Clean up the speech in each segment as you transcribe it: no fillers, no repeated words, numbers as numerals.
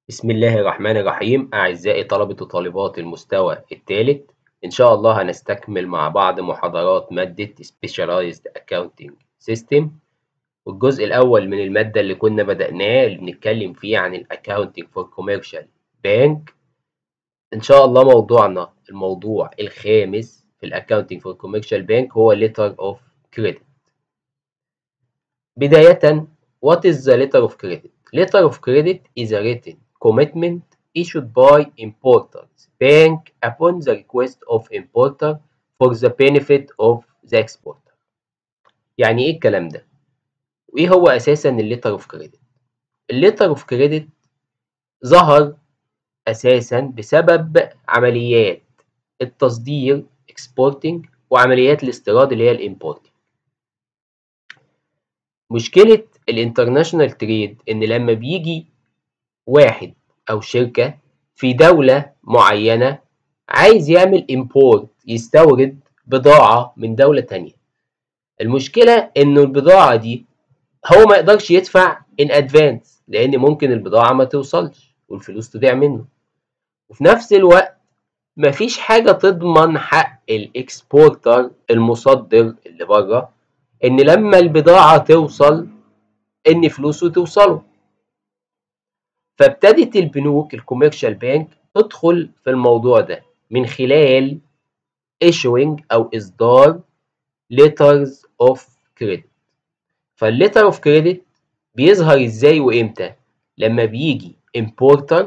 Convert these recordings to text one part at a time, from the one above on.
بسم الله الرحمن الرحيم. أعزائي طلبة وطالبات المستوى الثالث، إن شاء الله هنستكمل مع بعض محاضرات مادة Specialized Accounting System. والجزء الأول من المادة اللي كنا بدأناه اللي بنتكلم فيه عن ال Accounting for Commercial Bank. إن شاء الله موضوعنا الموضوع الخامس في ال Accounting for Commercial Bank هو Letter of Credit. بداية، what is the letter of credit? Letter of credit is a written commitment issued by importer's bank upon the request of importer for the benefit of the exporter. يعني ايه الكلام ده؟ وايه هو اساسا الليتر اوف كريدت؟ الليتر اوف كريدت ظهر اساسا بسبب عمليات التصدير exporting وعمليات الاستيراد اللي هي الامبورتنج. مشكلة الانترناشونال تريد إن لما بيجي واحد أو شركة في دولة معينة عايز يعمل import يستورد بضاعة من دولة تانية، المشكلة إنه البضاعة دي هو ما يقدرش يدفع in advance لأن ممكن البضاعة ما توصلش والفلوس تضيع منه، وفي نفس الوقت مفيش حاجة تضمن حق الإكسبورتر المصدر اللي بره إن لما البضاعة توصل إن فلوسه توصله. فابتدت البنوك الكوميرشال بانك تدخل في الموضوع ده من خلال issuing أو إصدار letters of credit. فالletter of credit بيظهر إزاي وإمتى؟ لما بيجي importer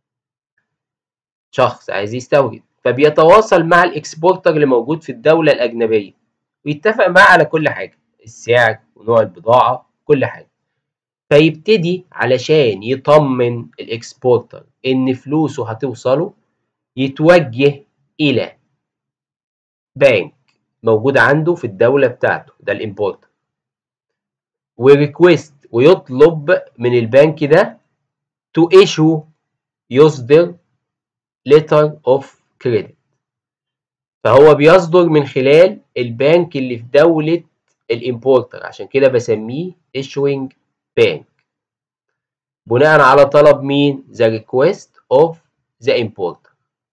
شخص عايز يستورد فبيتواصل مع الإكسبورتر اللي موجود في الدولة الأجنبية ويتفق معاه على كل حاجة، السعر ونوع البضاعة كل حاجة، فيبتدي علشان يطمن الإكسبورتر إن فلوسه هتوصله يتوجه إلى بنك موجود عنده في الدولة بتاعته، ده الإمبورتر، وريكويست ويطلب من البنك ده to issue يصدر letter of credit. فهو بيصدر من خلال البنك اللي في دولة الإمبورتر، عشان كده بسميه issuing bank بناء على طلب مين؟ the request of the importer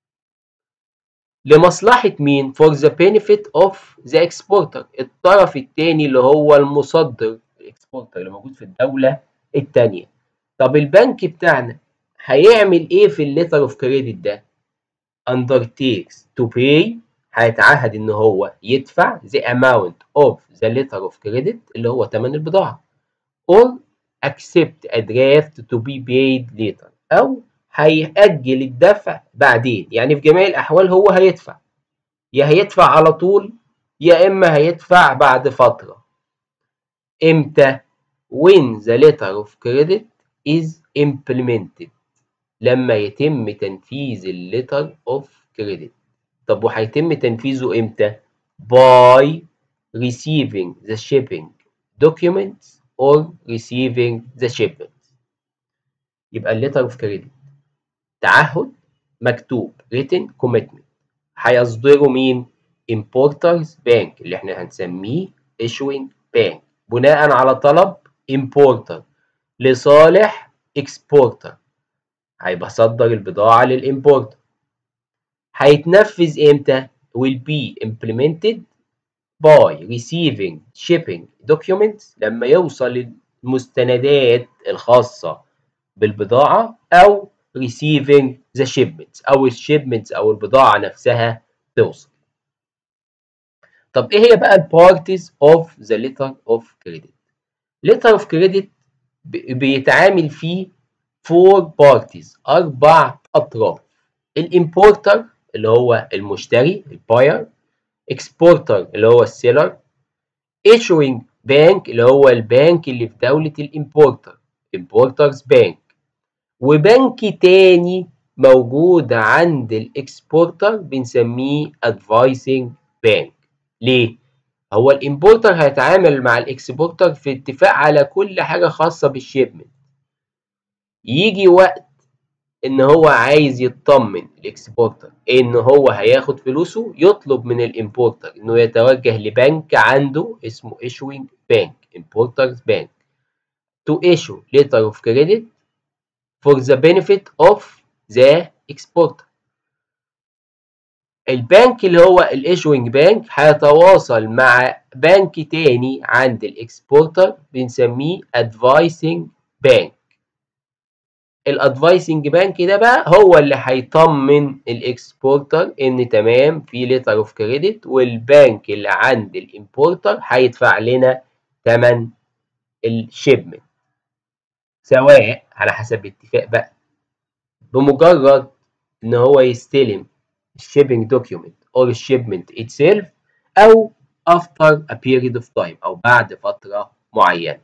لمصلحة مين؟ for the benefit of the exporter، الطرف التاني اللي هو المصدر الاكسبورتر اللي موجود في الدولة التانية. طب البنك بتاعنا هيعمل ايه في الليتر اوف كريدت ده؟ undertakes to pay، هيتعهد ان هو يدفع the amount of the letter of credit اللي هو ثمن البضاعة، or accept a draft to be paid later، أو هيأجل الدفع بعدين. يعني في جميع الأحوال هو هيدفع، يا هيدفع على طول يا إما هيدفع بعد فترة. إمتى؟ when the letter of credit is implemented، لما يتم تنفيذ letter of credit. طب وهيتم تنفيذه إمتى؟ by receiving the shipping documents or receiving the shipment. يبقى الليتر اوف كريدت تعهد مكتوب written commitment هيصدره مين؟ importers bank اللي احنا هنسميه issuing bank بناء على طلب importer لصالح exporter، هيبقى صدر البضاعة للإمبورتر. هيتنفذ امتى؟ will be implemented by receiving shipping documents لما يوصل المستندات الخاصة بالبضاعة، أو receiving the shipments أو الشيبمنتس أو البضاعة نفسها توصل. طب إيه هي بقى ال parties of the letter of credit؟ letter of credit بيتعامل فيه 4 parties، 4 أطراف، الإمبورتر اللي هو المشتري الباير، exporter اللي هو السيلر، issuing bank اللي هو البنك اللي في دولة الإمبورتر importers bank، وبنك تاني موجود عند الإكسبورتر بنسميه advising bank. ليه؟ هو الإمبورتر هيتعامل مع الإكسبورتر في اتفاق على كل حاجة خاصة بالشيبمنت، يجي وقت إن هو عايز يطمن الإكسبورتر إن هو هياخد فلوسه يطلب من الإمبورتر إنه يتوجه لبنك عنده اسمه issuing bank importers bank to issue letter of credit for the benefit of the exporter. البنك اللي هو الايشوينج بانك هيتواصل مع بنك تاني عند الاكسبورتر بنسميه ادفايسنج بانك. الادفايسنج بانك ده بقى هو اللي هيطمن الاكسبورتر ان تمام في ليتر اوف كريدت، والبنك اللي عند الامبورتر هيدفع لنا ثمن الشيبمنت، سواء على حسب اتفاق بقى بمجرد ان هو يستلم الشيبنج دوكيومنت or الشيبمنت itself، او after a period of time او بعد فترة معينة.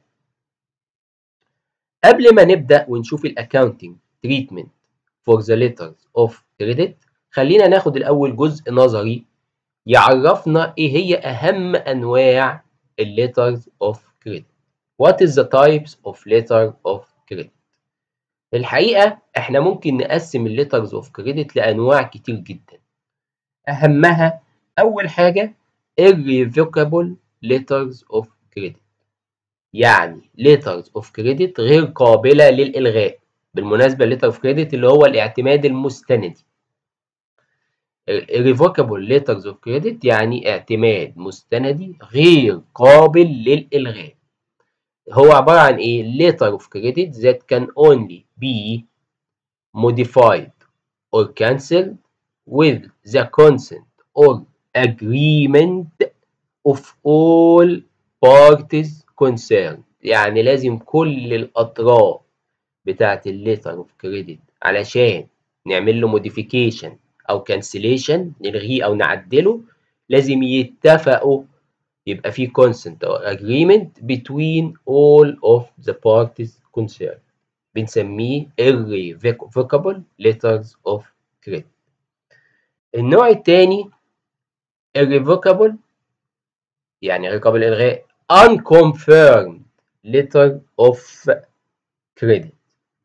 قبل ما نبدأ ونشوف الاكاونتنج treatment for the letters of credit، خلينا ناخد الاول جزء نظري يعرفنا ايه هي اهم انواع letters of credit. What is the types of letter of credit؟ الحقيقة احنا ممكن نقسم letters of credit لانواع كتير جدا. اهمها اول حاجة irrevocable letters of credit، يعني letters of credit غير قابلة للإلغاء. بالمناسبة letter of credit اللي هو الاعتماد المستندي. irrevocable letters of credit يعني اعتماد مستندي غير قابل للإلغاء. هو عبارة عن ايه؟ letter of credit that can only be modified or cancelled with the consent or agreement of all parties concerned. يعني لازم كل الأطراف بتاعت الليتر اوف كريدت علشان نعمل له modification أو cancellation نلغيه أو نعدله لازم يتفقوا، يبقى في consent أو agreement between all of the parties concerned. بنسميه irrevocable letters of credit. النوع الثاني irrevocable يعني غير قابل للإلغاء unconfirmed letter of credit.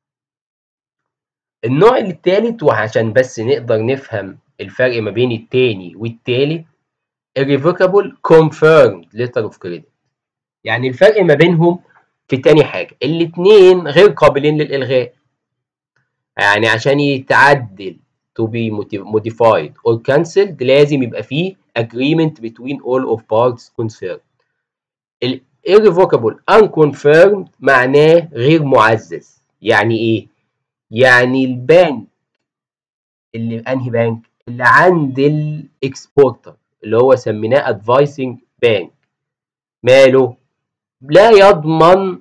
النوع الثالث، وعشان بس نقدر نفهم الفرق ما بين الثاني والثالث، irrevocable confirmed letter of credit. يعني الفرق ما بينهم في تاني حاجة، الاثنين غير قابلين للإلغاء. يعني عشان يتعدل to be modified or cancelled لازم يبقى فيه agreement between all of parties concerned. ال irrevocable unconfirmed معناه غير معزز. يعني ايه؟ يعني البنك اللي انهي بنك؟ اللي عند الاكسبورتر اللي هو سميناه advising bank، ماله؟ لا يضمن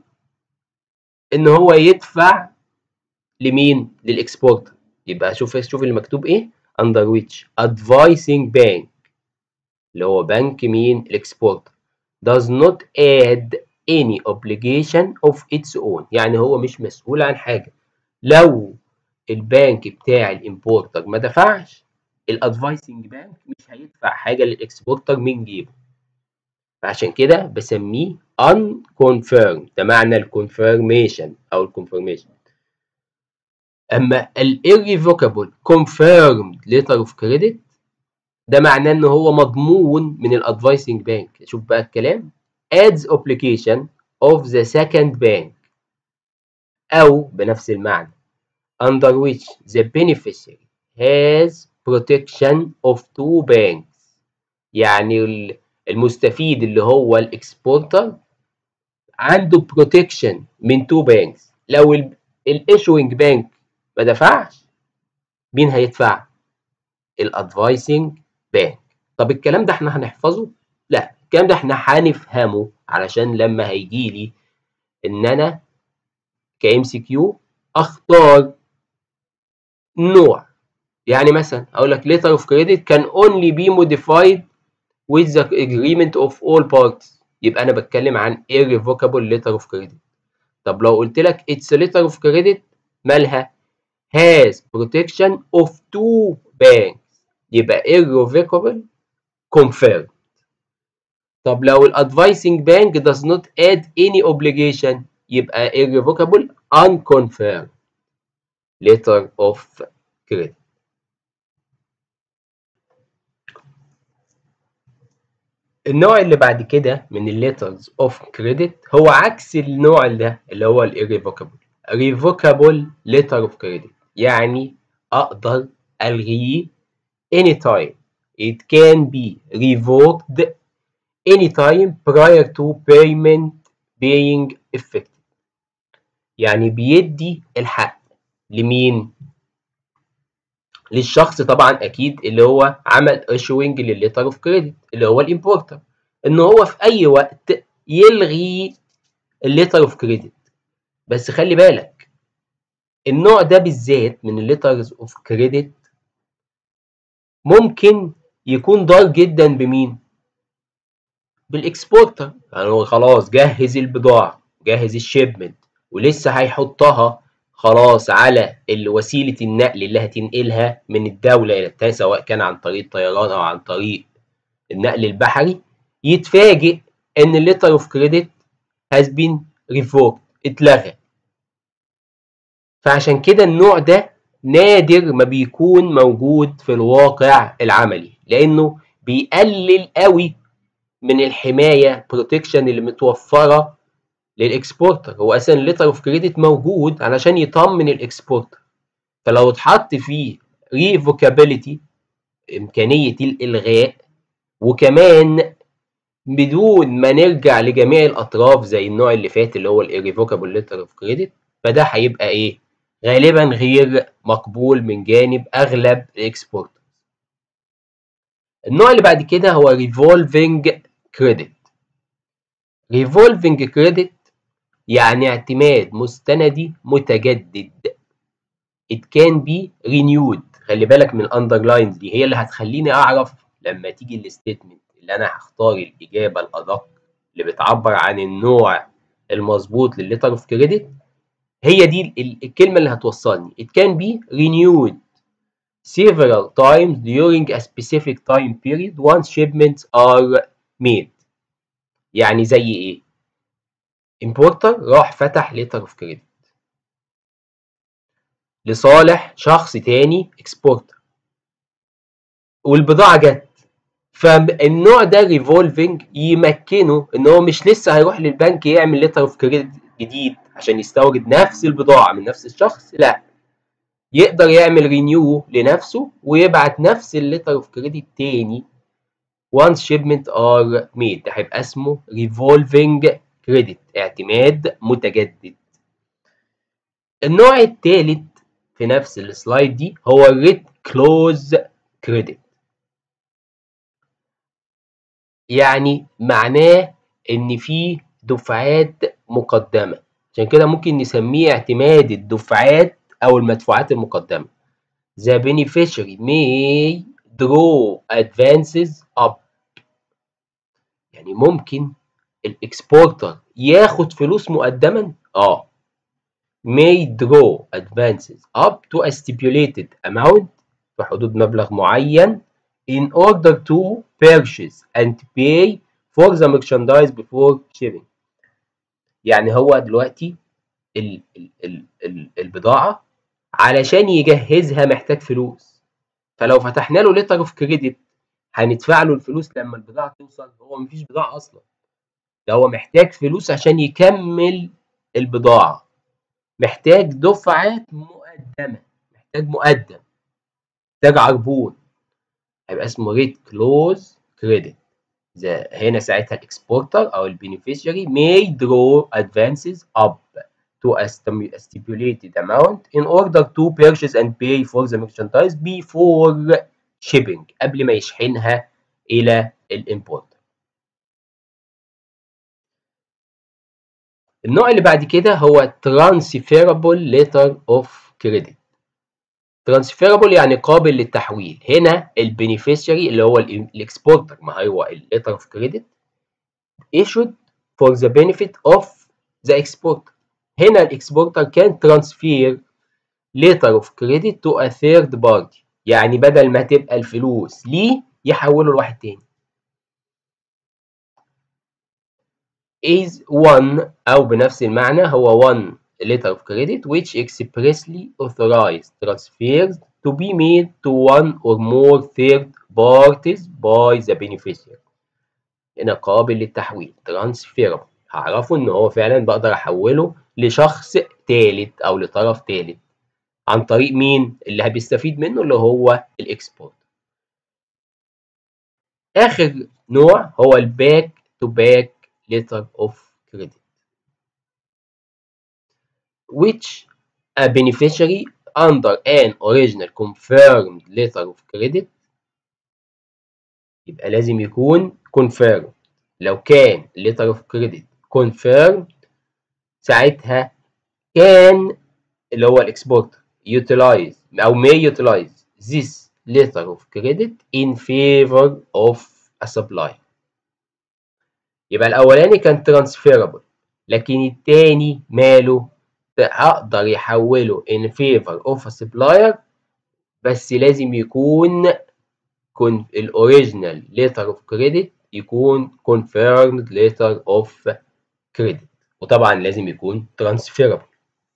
ان هو يدفع لمين؟ للاكسبورتر. يبقى شوف اللي مكتوب ايه؟ under which advising bank اللي هو بنك مين؟ الاكسبورتر does not add any obligation of its own. يعني هو مش مسؤول عن حاجة. لو البنك بتاع الامبورتر ما دفعش، الادفايسنج بانك مش هيدفع حاجة للاكسبورتر من جيبه. فعشان كده بسميه unconfirmed، ده معنى الكونفirmation او الكونفirmation. اما ال irrevocable confirmed letter of credit ده معناه ان هو مضمون من الادفايسنج بانك. شوف بقى الكلام، adds obligation of the second bank او بنفس المعنى under which the beneficiary has protection of two banks. يعني المستفيد اللي هو الاكسبورتر عنده protection من two banks. لو الايشوينج بانك ما دفعش، مين هيدفع؟ الادفايسنج بانك. طب الكلام ده احنا هنحفظه؟ لا، الكلام ده احنا هنفهمه علشان لما هيجي لي ان انا كام سي كيو اختار نوع. يعني مثلا اقول لك letter of credit can only be modified with the agreement of all parties، يبقى انا بتكلم عن irrevocable letter of credit. طب لو قلت لك it's a letter of credit مالها؟ has protection of two banks، يبقى irrevocable confirmed. طب لو الادفايسنج بانك does not add any obligation يبقى irrevocable unconfirmed letter of credit. النوع اللي بعد كده من ال letters of credit هو عكس النوع ده اللي هو ال irrevocable. revocable letter of credit، يعني أقدر ألغيه anytime. It can be revoked anytime prior to payment being effective. يعني بيدي الحق لمين؟ للشخص طبعا أكيد اللي هو عمل issuing للletter of credit اللي هو الامبورتر، إن هو في أي وقت يلغي الليتر اوف كريدت. بس خلي بالك النوع ده بالذات من الليترز اوف كريدت ممكن يكون ضار جدا بمين؟ بالاكسبورتر. يعني هو خلاص جهز البضاعه، جهز الشيبمنت، ولسه هيحطها خلاص على وسيله النقل اللي هتنقلها من الدوله الى التانيه، سواء كان عن طريق الطيران او عن طريق النقل البحري، يتفاجئ ان الليتر اوف كريدت has been revoked، اتلغى. فعشان كده النوع ده نادر ما بيكون موجود في الواقع العملي، لانه بيقلل قوي من الحمايه بروتكشن اللي متوفره للاكسبورتر. هو اساسا الليتر اوف كريدت موجود علشان يطمن الاكسبورتر، فلو اتحط فيه ريفوكابيلتي امكانيه الالغاء، وكمان بدون ما نرجع لجميع الاطراف زي النوع اللي فات اللي هو الريفوكابل ليتر اوف كريدت، فده هيبقى ايه؟ غالبا غير مقبول من جانب اغلب الاكسبورترز. النوع اللي بعد كده هو revolving credit. revolving credit يعني اعتماد مستندي متجدد. it can be renewed. خلي بالك من الاندرلاين دي، هي اللي هتخليني اعرف لما تيجي الستيتمنت اللي انا هختار الاجابه الادق اللي بتعبر عن النوع المظبوط للليتر اوف كريدت، هي دي الكلمه اللي هتوصلني. it can be renewed several times during a specific time period once shipments are made. يعني زي ايه؟ importer راح فتح letter of credit لصالح شخص تاني exporter، والبضاعة جت، فالنوع ده revolving يمكنه ان هو مش لسه هيروح للبنك يعمل letter of credit جديد عشان يستورد نفس البضاعة من نفس الشخص، لا، يقدر يعمل رينيو لنفسه ويبعت نفس الليتر اوف كريدت تاني once shipment are made. ده هيبقى اسمه revolving credit، اعتماد متجدد. النوع الثالث في نفس السلايد دي هو read close credit. يعني معناه ان في دفعات مقدمه، عشان كده ممكن نسميه اعتماد الدفعات او المدفوعات المقدمه. The beneficiary may draw advances up. يعني ممكن الاكسبورتر ياخد فلوس مقدما، may draw advances up to a stipulated amount، في حدود مبلغ معين، in order to purchase and pay for the merchandise before shipping. يعني هو دلوقتي البضاعة علشان يجهزها محتاج فلوس، فلو فتحنا له ليتر اوف كريدت هندفع له الفلوس لما البضاعة توصل. هو مفيش بضاعة أصلا، ده هو محتاج فلوس عشان يكمل البضاعة، محتاج دفعات مقدمة، محتاج مقدم، محتاج عربون، هيبقى اسمه ريت كلوز كريدت. هنا ساعتها الاكسبورتر او البينيفيشري may draw advances up to a stipulated amount in order to purchase and pay for the merchandise before shipping، قبل ما يشحنها الى الامبورتر. النوع اللي بعد كده هو transferable letter of credit. transferable يعني قابل للتحويل. هنا البينيفيشري اللي هو الاكسبورتر، ما هو الليتر اوف كريدت issued for the benefit of the exporter. هنا الاكسبورتر كان transfer letter of credit to a third party، يعني بدل ما تبقى الفلوس ليه يحوله لواحد تاني. is one أو بنفس المعنى هو one letter of credit which expressly authorized transfers to be made to one or more third parties by the beneficiary. هنا قابل للتحويل transferable، هعرفه ان هو فعلا بقدر احوله لشخص ثالث او لطرف ثالث عن طريق مين اللي هبيستفيد منه اللي هو الاكسبورت. اخر نوع هو الباك تو باك ليتر اوف كريدت which a beneficiary under an original confirmed letter of credit. يبقى لازم يكون confirmed. لو كان letter of credit confirmed ساعتها كان اللي هو الاكسبورتر utilize او may utilize this letter of credit in favor of a supplier. يبقى الاولاني كان transferable لكن التاني ماله اقدر يحوله in favor of a supplier بس لازم يكون الاوريجينال letter of credit يكون confirmed letter of credit وطبعا لازم يكون transferable.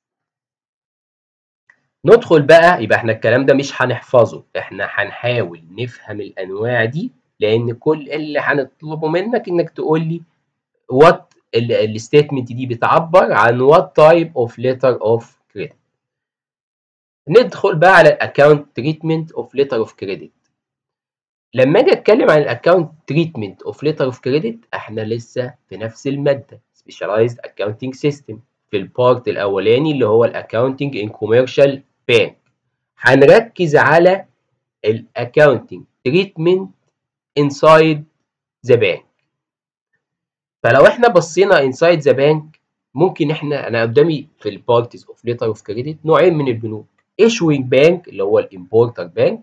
ندخل بقى يبقى احنا الكلام ده مش هنحفظه، احنا هنحاول نفهم الانواع دي لان كل اللي هنطلبه منك انك تقول لي وات الستيتمنت دي بتعبر عن وات تايب اوف ليتر اوف كريدت. ندخل بقى على الاكونت تريتمنت اوف ليتر اوف كريدت. لما اجي اتكلم عن الاكونت تريتمنت اوف ليتر اوف كريدت احنا لسه في نفس الماده سبيشاليزد اكاونتنج سيستم في البارت الاولاني اللي هو الاكاونتنج ان كوميرشال بانك. هنركز على الاكاونتنج تريتمنت انسايد ذا بانك. فلو احنا بصينا انسايد ذا بانك ممكن انا قدامي في البارتيز اوف ليتر اوف كريدت نوعين من البنوك، ايشوينج بانك اللي هو الامبورتر بانك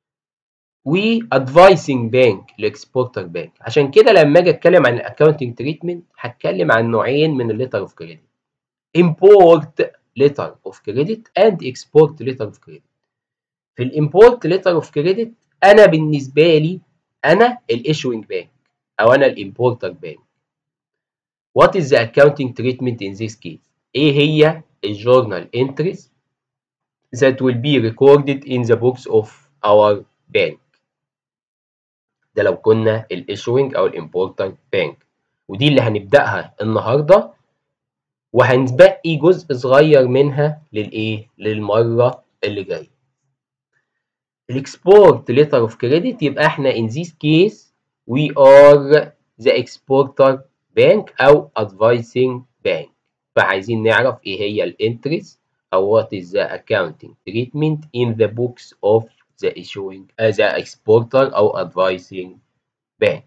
وادفايسنج بانك الاكسبورتر بانك. عشان كده لما اجي اتكلم عن الاكاونتنج تريتمنت هتكلم عن نوعين من الليتر اوف كريدت، امبورت ليتر اوف كريدت اند اكسبورت ليتر اوف كريدت. في الامبورت ليتر اوف كريدت انا بالنسبه لي انا الايشوينج بانك او انا الامبورتر بانك. What is the accounting treatment in this case؟ ايه هي الجورنال entries that will be recorded in the books of our bank؟ ده لو كنا الايشوينج او الامبورتر بانك، ودي اللي هنبداها النهارده وهنبقي جزء صغير منها للمره اللي جايه. الاكسبورت ليتر اوف كريدت يبقى احنا in this case we are the exporter bank او advising bank. فعايزين نعرف ايه هي الانتريز او what is the accounting treatment in the books of the issuing the exporter او advising bank.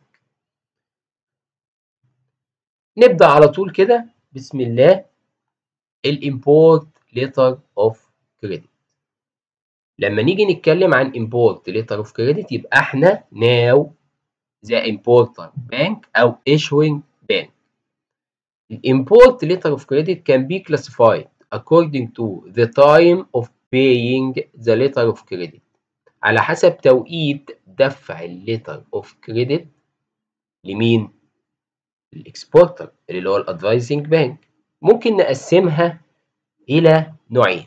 نبدأ على طول كده بسم الله. الامبورت ليتر اوف كريدت. لما نيجي نتكلم عن import letter of credit يبقى احنا now the importer bank أو issuing bank. Import letter of credit can be classified according to the time of paying the letter of credit على حسب توقيت دفع letter of credit لمين؟ الاكسبورتر اللي هو الادفايزنج بانك. ممكن نقسمها إلى نوعين.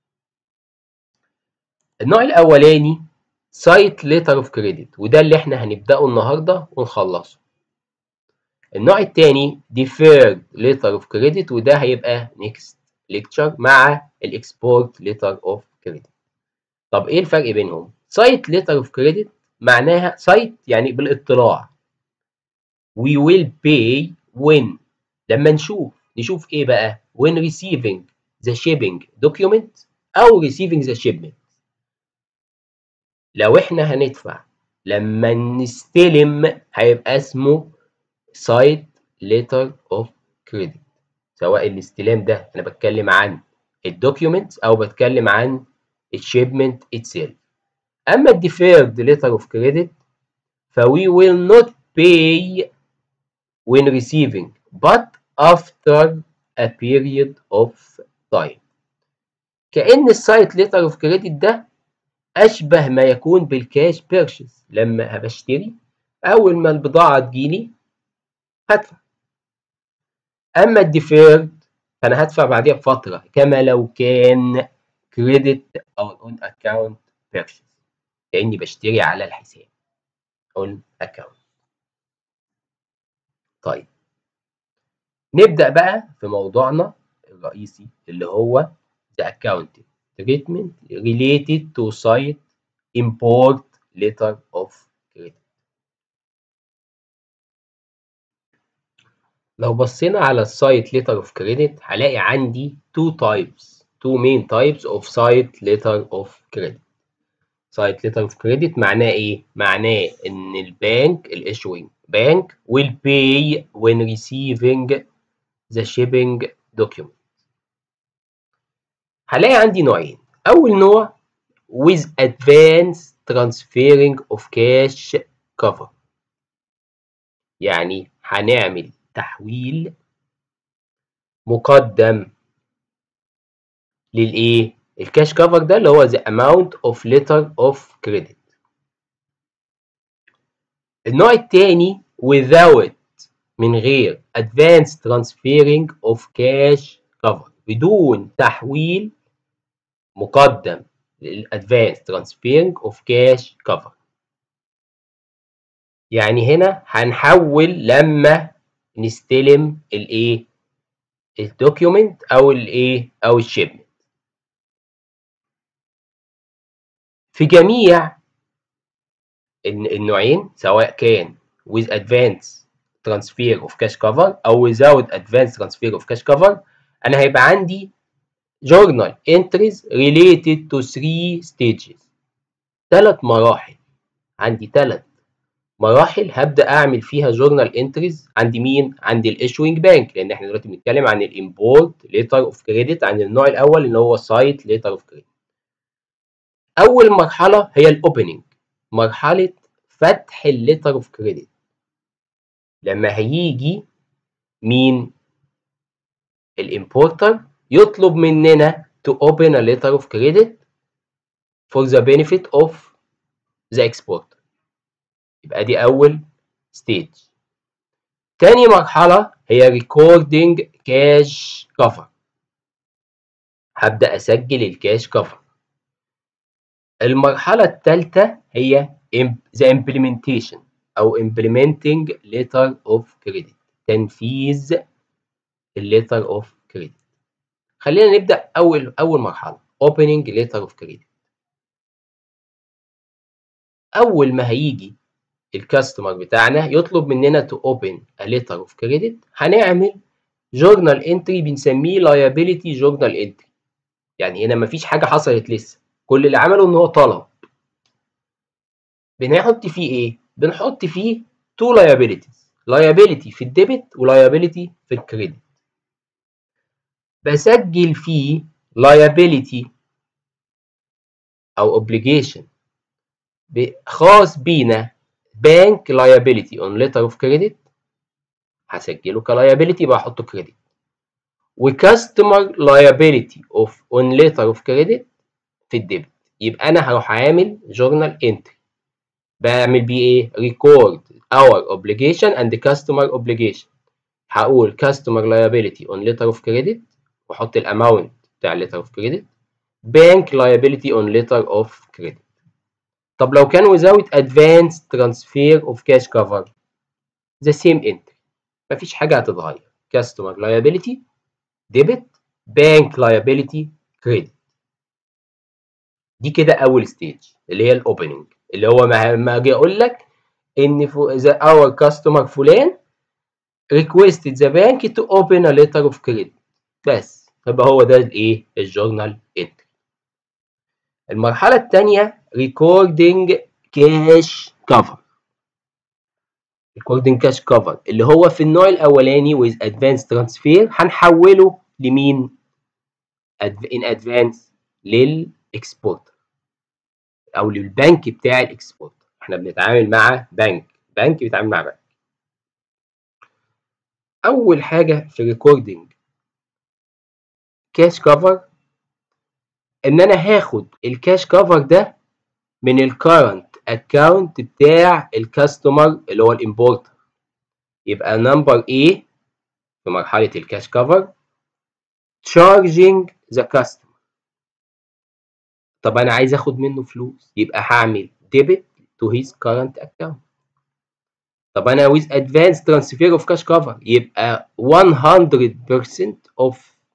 النوع الأولاني سايت ليتر اوف كريدت وده اللي احنا هنبدأه النهارده ونخلصه. النوع الثاني deferred letter of credit وده هيبقى next lecture مع الاكسبورت letter of credit. طب ايه الفرق بينهم؟ سايت letter of credit معناها سايت يعني بالاطلاع. we will pay when لما نشوف ايه بقى؟ when receiving the shipping document او receiving the shipment. لو احنا هندفع لما نستلم هيبقى اسمه سايت ليتر اوف كريدت، سواء الاستلام ده انا بتكلم عن الدوكيومنت او بتكلم عن الشيبمنت اتسيلف. اما الديفيرد ليتر اوف كريدت فوي will not pay when receiving but after a period of time. كأن السايت ليتر اوف كريدت ده اشبه ما يكون بالكاش بيرشيز. لما هبشتري اول ما البضاعه تجيلي هدفع. اما الديفيرد فانا هدفع بعديها بفتره كما لو كان كريدت او اون اكونت بيرشيز كاني بشتري على الحساب اون اكونت. طيب نبدا بقى في موضوعنا الرئيسي اللي هو the accounting treatment related to site import letter of credit. لو بصينا على السايت letter of credit هلاقي عندي two main types of site letter of credit. site letter of credit معناه ايه؟ معناه ان البنك issuing bank will pay when receiving the shipping document. هلاقي عندي نوعين. اول نوع with advance transferring of cash cover، يعني هنعمل تحويل مقدم للايه؟ الكاش كفر ده اللي هو the amount of letter of credit. النوع الثاني without، من غير advance transferring of cash cover، بدون تحويل مقدم للadvance transferring of cash cover. يعني هنا هنحول لما نستلم الايه؟ الدوكيومنت او الايه؟ او الشيبمنت. في جميع النوعين سواء كان with advance transfer of cash cover او without advance transfer of cash cover، انا هيبقى عندي journal entries related to 3 stages، 3 مراحل. عندي 3 مراحل هبدا اعمل فيها journal entries. عندي مين؟ عندي الissuing bank، لان احنا دلوقتي بنتكلم عن الامبورت letter of credit، عن النوع الاول اللي هو site letter of credit. اول مرحله هي الاوبننج، مرحله فتح الليتر اوف كريدت. لما هيجي مين؟ الامبورتر يطلب مننا to open a letter of credit for the benefit of the exporter. يبقى دي اول ستيج. تاني مرحله هي recording cash cover، هبدا اسجل الكاش كفر. المرحله الثالثه هي the implementation او implementing letter of credit، تنفيذ الليتر اوف كريدت. خلينا نبدا اول مرحله opening letter of credit. اول ما هيجي الكاستمر بتاعنا يطلب مننا to open a letter of credit، هنعمل journal entry بنسميه liability journal entry. يعني هنا مفيش حاجه حصلت لسه، كل اللي عمله ان هو طلب. بنحط فيه ايه؟ بنحط فيه two liabilities، liability في الديبت وliability في الكريدت. بسجل فيه liability او obligation خاص بينا، bank liability on letter of credit، هسجله كliability يبقى احطه credit. وcustomer liability on letter of credit في الديبت، يبقى انا هروح عامل journal entry بعمل بيه ايه؟ record our obligation and customer obligation. هقول customer liability on letter of credit واحط الاماونت بتاع letter of credit، bank liability on letter of credit. طب لو كان without advance transfer of cash cover، the same entry، مفيش حاجة هتتغير. customer liability debit، bank liability credit. دي كده أول ستيج اللي هي الأوبننج، اللي هو ما أجي أقول لك إن our customer فلان requested the bank to open a letter of credit، بس يبقى هو ده الإيه؟ الجورنال entry. المرحلة الثانية recording cash cover. recording cash cover اللي هو في النوع الاولاني with advance transfer هنحوله لمين؟ in advance للاكسبورتر او للبنك بتاع الاكسبورتر. احنا بنتعامل مع بنك بيتعامل مع بنك. اول حاجه في recording cash cover ان انا هاخد الكاش كفر ده من الكارنت اكونت بتاع الكاستمر اللي هو الامبورتر. يبقى نمبر A في مرحله الكاش كفر charging the customer. طب انا عايز اخد منه فلوس، يبقى هعمل debit to his current account. طب انا with advance transfer of cash cover، يبقى 100% of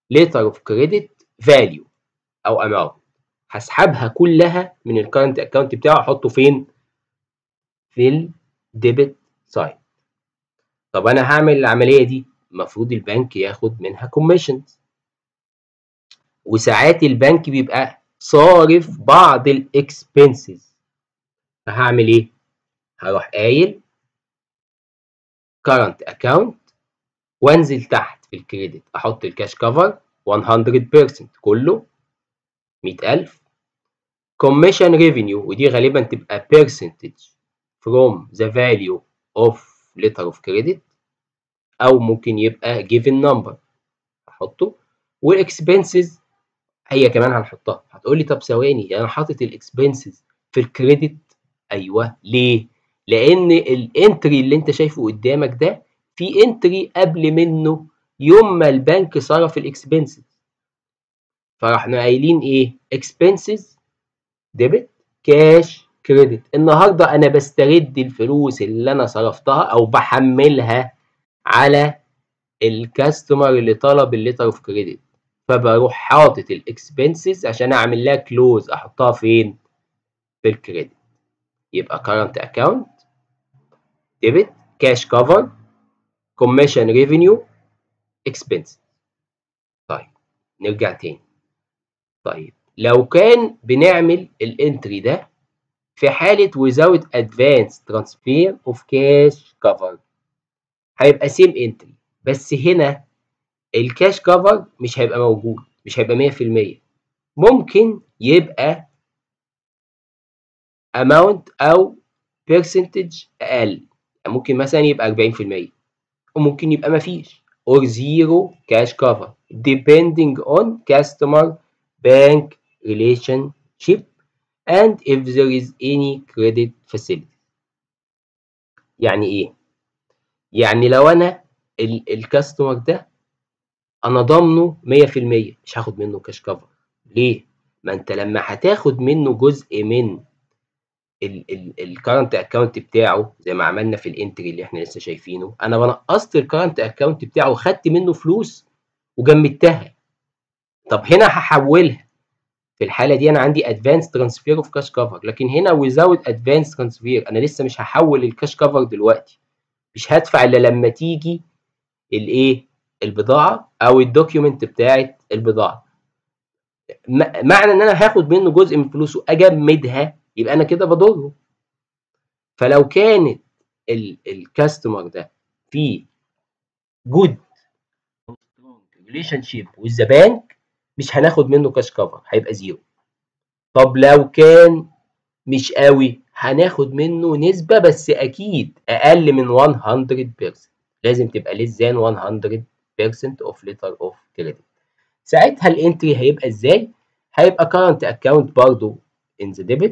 letter of credit value او amount، هسحبها كلها من الكرنت اكونت بتاعه احطه فين؟ في الديبت سايد. طب انا هعمل العمليه دي، المفروض البنك ياخد منها كوميشنز، وساعات البنك بيبقى صارف بعض الاكسبنسز، فهعمل ايه؟ هروح قايل current account وانزل تحت في الكريدت احط الكاش كفر 100% كله 100,000 commission revenue، ودي غالبا تبقى percentage from the value of letter of credit، او ممكن يبقى given number احطه، والاكسبنسز هي كمان هنحطها. هتقول لي طب ثواني، انا حاطط الاكسبنسز في الكريدت؟ ايوه، ليه؟ لان الانتري اللي انت شايفه قدامك ده في انتري قبل منه يوم ما البنك صرف الاكسبنسز، فاحنا قايلين ايه؟ اكسبنسز ديبت كاش كريدت. النهارده انا بسترد الفلوس اللي انا صرفتها او بحملها على الكاستمر اللي طلب الليتر اوف كريدت، فبروح حاطط الاكسبنسز عشان اعمل لها كلوز، احطها فين؟ في الكريدت. يبقى current account debit cash cover commission revenue expense. طيب نرجع تاني. طيب لو كان بنعمل الانتري ده في حالة without advance transfer of cash cover هيبقى same entry، بس هنا الكاش كفر مش هيبقى موجود، مش هيبقى 100%، ممكن يبقى amount أو percentage أقل، يعني ممكن مثلا يبقى 40%، وممكن يبقى مفيش or zero cash cover depending on customer bank relationship and if there is any credit facility. يعني إيه؟ يعني لو أنا الكاستمر ده أنا ضامنه 100% مش هاخد منه كاش كفر. ليه؟ ما أنت لما هتاخد منه جزء من الكرنت اكونت بتاعه زي ما عملنا في الانتري اللي احنا لسه شايفينه، انا بنقصت الكرنت اكونت بتاعه وخدت منه فلوس وجمدتها. طب هنا هحولها، في الحاله دي انا عندي ادفانس ترانسفير اوف كاش كفر، لكن هنا ويزاوت ادفانس ترانسفير انا لسه مش هحول الكاش كفر دلوقتي، مش هدفع الا لما تيجي الايه؟ البضاعه او الدوكيومنت بتاعت البضاعه. معنى ان انا هاخد منه جزء من فلوسه اجمدها يبقى انا كده بضره. فلو كانت الكاستمر ده في جود ريليشن شيب وذ ذا بانك مش هناخد منه كاش كفر، هيبقى زيرو. طب لو كان مش قوي هناخد منه نسبة، بس اكيد اقل من 100%، لازم تبقى less than 100% of letter of credit. ساعتها الانتري هيبقى ازاي؟ هيبقى current account برضو in the debit،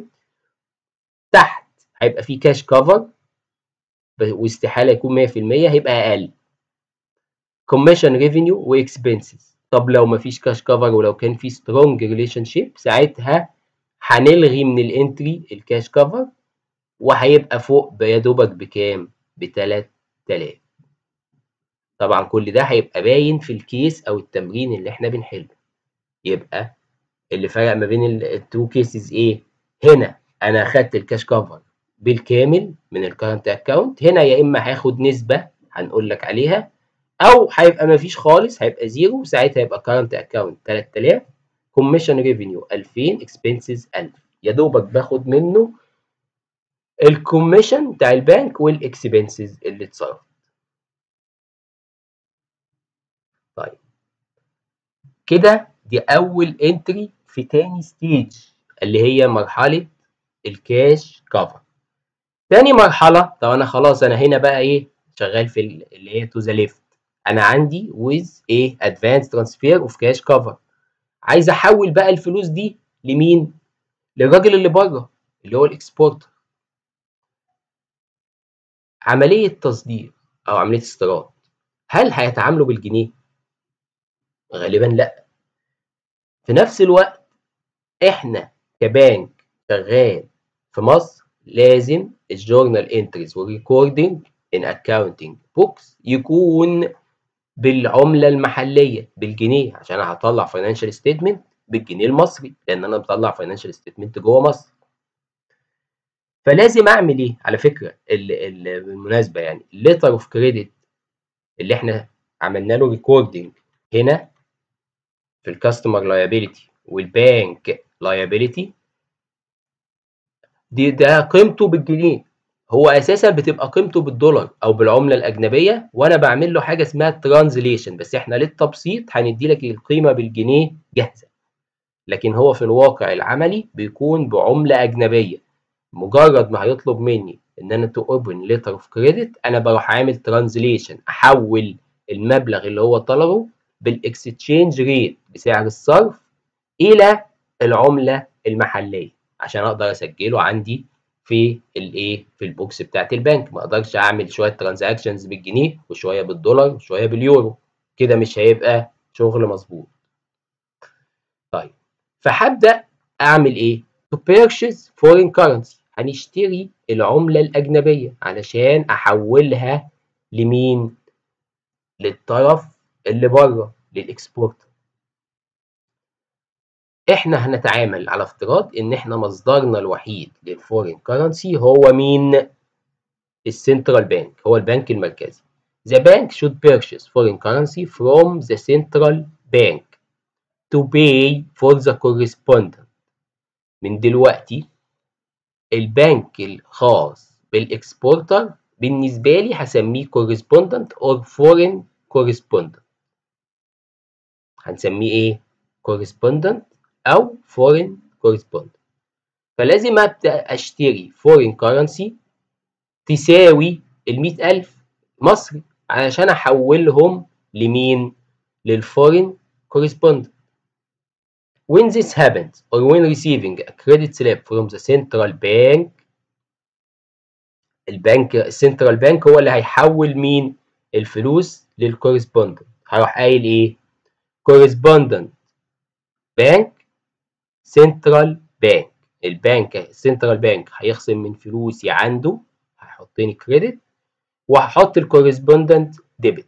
تحت هيبقى فيه كاش كفر واستحالة يكون 100%، هيبقى اقل commission revenue واكسبنسز. طب لو مفيش كاش كفر ولو كان في سترونج ريليشن شيب ساعتها هنلغي من الانتري الكاش كفر وهيبقى فوق يا دوبك بكام؟ ب 3000. طبعا كل ده هيبقى باين في الكيس او التمرين اللي احنا بنحله. يبقى اللي فرق ما بين التو كيسز ايه؟ هنا انا اخدت الكاش كفر بالكامل من الكرنت اكونت، هنا يا اما هاخد نسبه هنقول لك عليها او هيبقى مفيش خالص، هيبقى زيرو، ساعتها يبقى current account 3000 commission revenue 2000 expenses 1000، يا دوبك باخد منه الكوميشن بتاع البنك والاكسبنسز اللي اتصرف. طيب كده دي اول انتري في تاني ستيج اللي هي مرحله الكاش كفر. تاني مرحله، طب انا خلاص انا هنا بقى ايه؟ شغال في اللي هي تو ذا ليفت، انا عندي with ايه؟ advance transfer of cash cover، عايز احول بقى الفلوس دي لمين؟ للراجل اللي بره اللي هو الاكسبورتر. عمليه تصدير او عمليه استيراد، هل هيتعاملوا بالجنيه؟ غالبا لا. في نفس الوقت احنا كبنك شغال في مصر لازم الجورنال انتريز والريكوردنج ان اكاونتنج بوكس يكون بالعملة المحلية بالجنيه، عشان أنا هطلع فاينانشال ستيتمنت بالجنيه المصري، لأن أنا بطلع فاينانشال ستيتمنت جوه مصر. فلازم أعمل إيه؟ على فكرة بالمناسبة يعني الليتر اوف كريدت اللي إحنا عملنا له ريكوردنج هنا في الكاستمر لايبيليتي والبانك لايبيليتي ده قيمته بالجنيه، هو اساسا بتبقى قيمته بالدولار او بالعمله الاجنبيه، وانا بعمل له حاجه اسمها ترانزليشن، بس احنا للتبسيط هندي لك القيمه بالجنيه جاهزه، لكن هو في الواقع العملي بيكون بعمله اجنبيه. مجرد ما هيطلب مني ان انا تو اوبن ليتر اوف كريدت، انا بروح عامل ترانزليشن، احول المبلغ اللي هو طلبه بالاكستشينج ريت بسعر الصرف الى العمله المحليه، عشان اقدر اسجله عندي في الايه في البوكس بتاعت البنك. ما اقدرش اعمل شويه ترانزاكشنز بالجنيه وشويه بالدولار وشويه باليورو، كده مش هيبقى شغل مظبوط. طيب فهبدا اعمل ايه؟ to purchase foreign currency، هنشتري العمله الاجنبيه علشان احولها لمين؟ للطرف اللي بره، للاكسبورت. احنا هنتعامل على افتراض ان احنا مصدرنا الوحيد للفورين كرنسي هو مين؟ السنترال بانك، هو البنك المركزي. The bank should purchase foreign currency from the central bank to pay for the correspondent. من دلوقتي البنك الخاص بالاكسبورتر بالنسبة لي هسميه correspondent or foreign correspondent. هنسميه ايه؟ correspondent او foreign correspondent. فلازم ابدا اشتري فورين كرنسي تساوي ال 100,000 مصري علشان احولهم لمين؟ للفورين كورسبوندنت. When this happens or when receiving a credit slip from the central bank، السنترال بانك هو اللي هيحول مين؟ الفلوس للكورسبوندنت. هروح قايل ايه؟ كورسبوندنت بانك سنترال بانك. البنك السنترال بانك هيخصم من فلوسي عنده، هيحطني كريدت، وهحط الكورسبوندنت ديبت.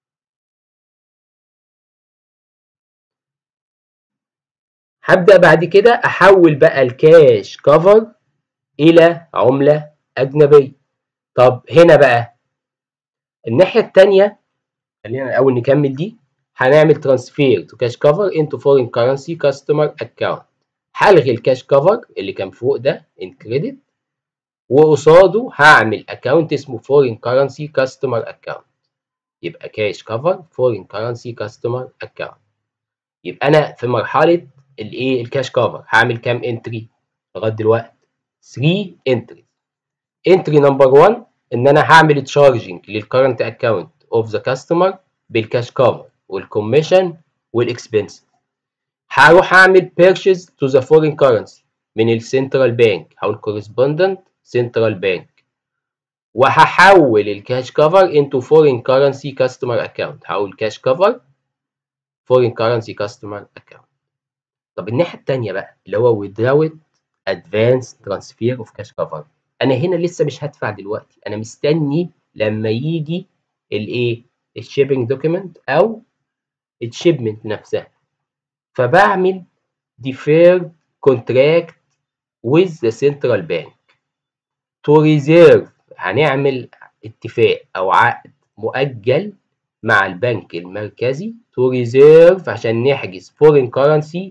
هبدأ بعد كده احول بقى الكاش كفر الى عملة اجنبية. طب هنا بقى الناحية التانية، خلينا الاول نكمل دي. هنعمل ترانسفير تو كاش كفر انتو فورين كرنسي كاستمر اكونت. هلغي الكاش كفر اللي كان فوق ده ان كريدت، وقصاده هعمل اكونت اسمه فورين كرنسي كاستمر اكونت. يبقى كاش كفر فورين كرنسي كاستمر اكونت. يبقى انا في مرحله الايه الكاش كفر هعمل كام انتري لغايه دلوقتي؟ 3 انتري. انتري نمبر 1 ان انا هعمل تشارجنج للكرنت اكونت اوف ذا كاستمر بالكاش كفر والكوميشن والاكسبنس. هروح اعمل بيرشيز تو ذا فورين كرنسي من السنترال بانك او الكورسبوندنت سنترال بانك، وهحول الكاش كفر انتو فورين كرنسي كاستمر اكونت. هقول كاش كفر فورين كرنسي كاستمر اكونت. طب الناحيه الثانيه بقى اللي هو without advance transfer of cash cover، انا هنا لسه مش هدفع دلوقتي، انا مستني لما يجي الايه الشيبنج دوكيمنت او الشيبمنت نفسها. فبعمل deferred contract with the central bank to reserve. هنعمل اتفاق او عقد مؤجل مع البنك المركزي to reserve عشان نحجز foreign currency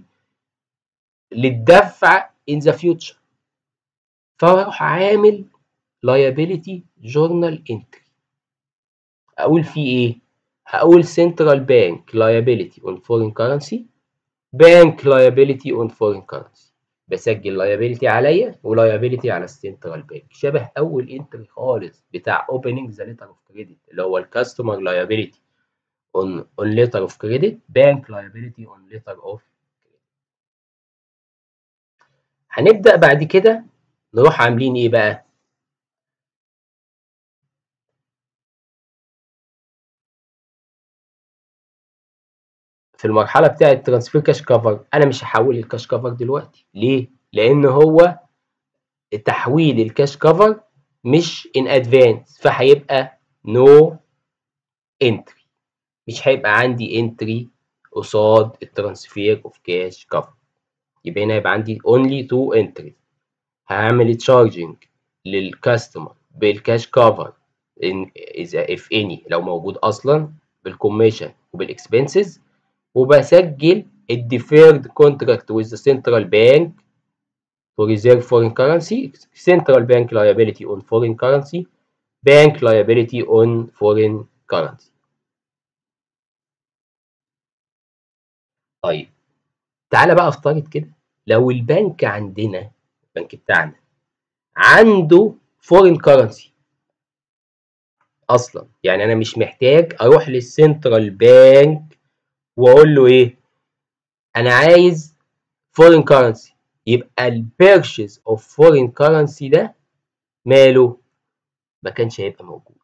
للدفع in the future. فاروح عامل liability journal entry. اقول فيه ايه؟ هقول central bank liability on foreign currency، bank liability on foreign currency. بسجل liability عليا و liability على السنترال بانك، شبه اول انتري خالص بتاع opening the letter of credit اللي هو الكاستمر liability on letter of credit، bank liability on letter of credit. هنبدأ بعد كده نروح عاملين ايه بقى؟ في المرحله بتاعه ترانسفير كاش كفر انا مش هحول الكاش كفر دلوقتي. ليه؟ لان هو تحويل الكاش كفر مش ان ادفانس، فهيبقى نو انتري. مش هيبقى عندي انتري قصاد الترانسفير اوف كاش كفر. يبقى هنا هيبقى عندي only two entries. هعمل تشارجنج للكاستمر بالكاش كفر اذا if any لو موجود اصلا، بالكوميشن وبالاكسبنسز، وبسجل الديفيرد كونتراكت with the central bank to reserve foreign currency, central bank liability on foreign currency, bank liability on foreign currency. طيب تعالى بقى افترض كده لو البنك عندنا، البنك بتاعنا عنده فورين كرنسي اصلا، يعني انا مش محتاج اروح للسنترال بانك واقول له ايه انا عايز فورين كرنسي. يبقى البيرشيز اوف فورين كرنسي ده ماله؟ ما كانش هيبقى موجود.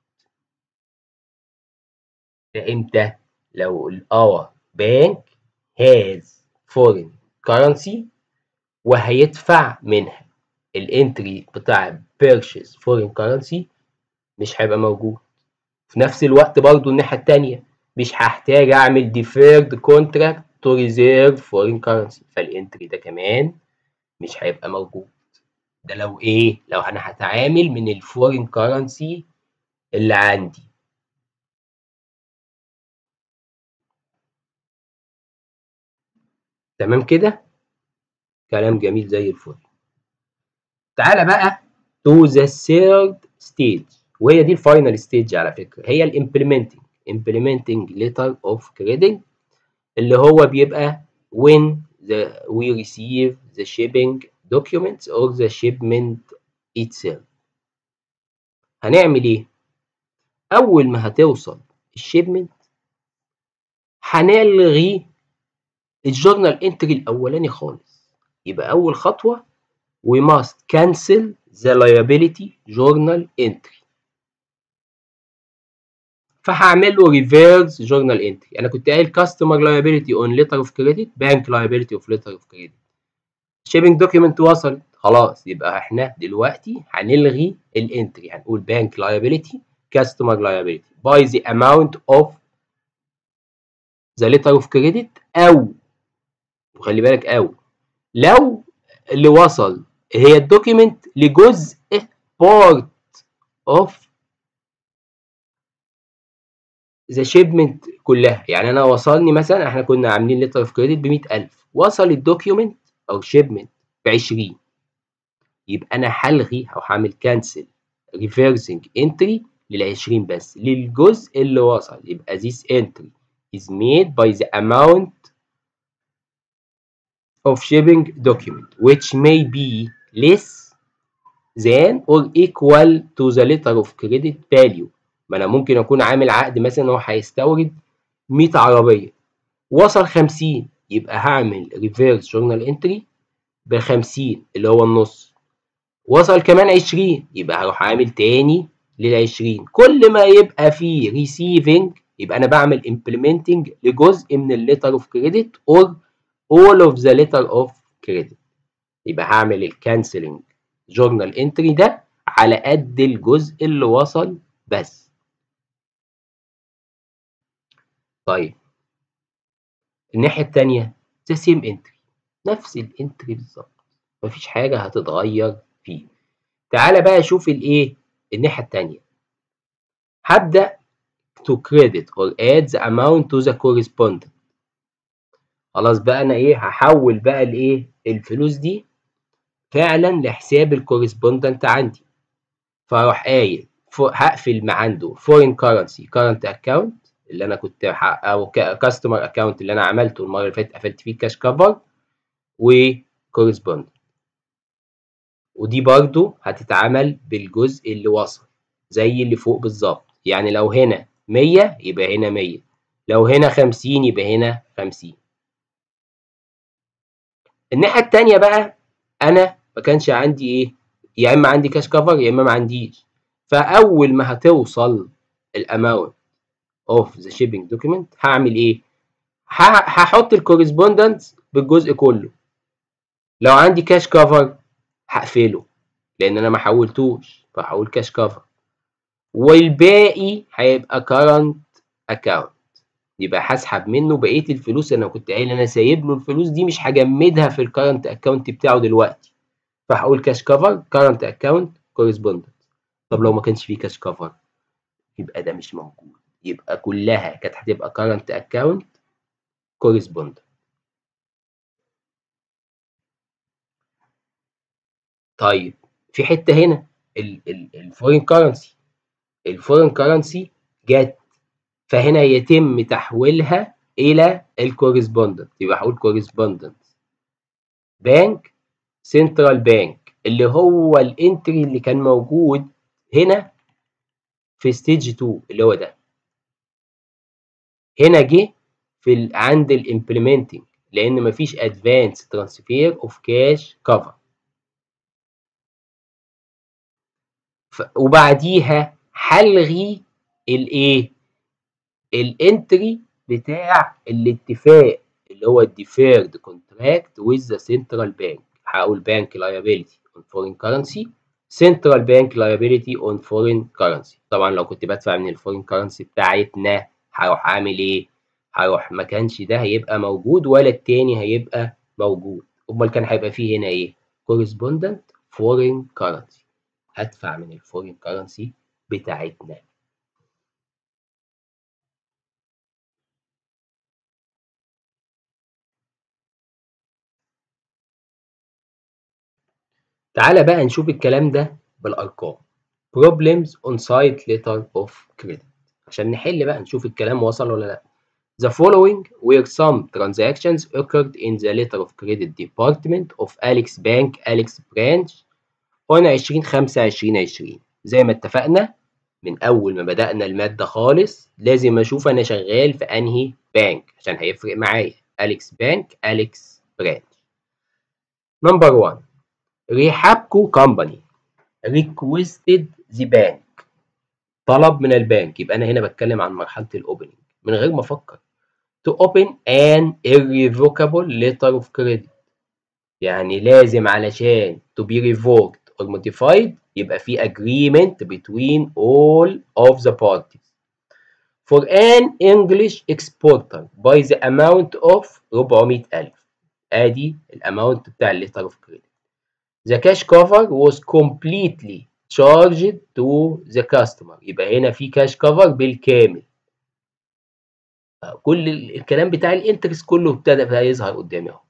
ده امتى؟ لو our bank has foreign currency وهيدفع منها، الانتري بتاع purchase foreign currency مش هيبقى موجود. في نفس الوقت برضو الناحية التانية مش هحتاج اعمل deferred contract to reserve foreign currency، فالانتري ده كمان مش هيبقى موجود. ده لو ايه؟ لو انا هتعامل من الفورين كرنسي اللي عندي. تمام كده؟ كلام جميل زي الفل. تعالى بقى to the third stage، وهي دي الفاينل ستيج على فكرة، هي implementing letter of credit، اللي هو بيبقى when we receive the shipping documents or the shipment itself. هنعمل ايه؟ اول ما هتوصل الشيبمنت هنلغي الجورنال انتري الاولاني خالص. يبقى اول خطوة we must cancel the liability journal entry. فهعمل له reverse journal entry. انا كنت قايل customer liability on letter of credit، bank liability of letter of credit. shipping document وصلت خلاص، يبقى احنا دلوقتي هنلغي الانتري، هنقول bank liability customer liability by the amount of the letter of credit، او وخلي بالك او لو اللي وصل هي الدوكيمنت لجزء part of the shipment كلها. يعني انا وصلني مثلا، احنا كنا عاملين ليتر اوف كريدت ب 100,000، وصل الدوكيمنت او شيبمنت ب 20، يبقى انا هلغي او هعمل كانسل ريفرسنج انتري لل 20 بس، للجزء اللي وصل. يبقى this entry is made by the amount of shipping document which may be less than or equal to the letter of credit value. ما انا ممكن اكون عامل عقد مثلا هو هيستورد 100 عربيه، وصل 50، يبقى هعمل ريفيرس جورنال انتري ب 50 اللي هو النص. وصل كمان 20، يبقى هروح عامل تاني لل 20. كل ما يبقى فيه ريسيفنج يبقى انا بعمل امبلمنتنج لجزء من الليتر اوف كريدت اور all of the letter of credit. يبقى هعمل الكانسلنج جورنال انتري ده على قد الجزء اللي وصل بس. طيب الناحية التانية the same entry، نفس الانتري بالظبط، مفيش حاجة هتتغير فيه. تعالى بقى شوف الايه الناحية التانية. هبدأ to credit or add the amount to the correspondent. خلاص بقى انا ايه هحول بقى الايه الفلوس دي فعلا لحساب الكورسبوندنت عندي. فاروح قايل هقفل ما عنده foreign currency current account اللي انا كنت او كاستمر اكونت اللي انا عملته المره اللي فاتت قفلت فيه كاش كفر وكورسبوندنت، ودي برضو هتتعمل بالجزء اللي وصل زي اللي فوق بالظبط. يعني لو هنا 100 يبقى هنا 100، لو هنا 50 يبقى هنا 50. الناحيه التانيه بقى انا ما كانش عندي ايه، يا اما عندي كاش كفر يا اما ما عنديش. فاول ما هتوصل الاماونت اوف ذا شيبنج دوكيمنت هعمل ايه؟ هحط الكورسبوندنت بالجزء كله. لو عندي كاش كفر هقفله لان انا ما حولتوش، فهقول كاش كفر، والباقي هيبقى current account. يبقى هسحب منه بقيه الفلوس. انا كنت قايل انا سايب له الفلوس دي مش هجمدها في الكرنت اكونت بتاعه دلوقتي، فهقول كاش كفر كرنت اكونت كورسبوندنت. طب لو ما كانش فيه كاش كفر يبقى ده مش موجود، يبقى كلها كانت هتبقى كرنت اكونت كورسبوندنت. طيب في حته هنا الفورين كرنسي، الفورين كرنسي جت، فهنا يتم تحويلها الى الكورسبوندنت. يبقى هقول كورسبوندنت بانك سنترال بانك، اللي هو الانتري اللي كان موجود هنا في ستيج 2 اللي هو ده، هنا جه في عند الامبلمنتنج لان مفيش ادفانس ترانسفير اوف كاش كفر. وبعديها هلغي الايه، الانتري بتاع الاتفاق اللي هو الديفيرد كونتراكت ويز ذا سنترال بانك. هقول بانك لايبيلتي اون فورين كرنسي سنترال بانك لايبيلتي اون فورين كرنسي. طبعا لو كنت بدفع من الفورين كرنسي بتاعتنا هروح عامل ايه؟ هروح ما كانش ده هيبقى موجود ولا التاني هيبقى موجود، امال كان هيبقى فيه هنا ايه؟ كورسبوندنت فورين كرنسي، هدفع من الفورين كرنسي بتاعتنا. تعالى بقى نشوف الكلام ده بالأرقام. problems on site letter of credit عشان نحل بقى نشوف الكلام وصل ولا لا. The following were some transactions occurred in the letter of credit department of Alex Bank Alex branch on 20/5/2020. زي ما اتفقنا من أول ما بدأنا المادة خالص لازم أشوف أنا شغال في أنهي بانك عشان هيفرق معايا. Alex Bank Alex branch. Number 1 ريحابكو كومباني requested the bank، طلب من البنك. يبقى انا هنا بتكلم عن مرحله الاوبننج من غير ما افكر. to open an irrevocable letter of credit، يعني لازم علشان to be revoked or modified يبقى في agreement between all of the parties for an English exporter by the amount of 400,000. ادي الاماونت بتاع الليتر اوف كريدت. The cash cover was completely charged to the customer. يبقى هنا في cash cover بالكامل. كل الكلام بتاع الانترست كله ابتدى بقى يظهر قدامي اهو.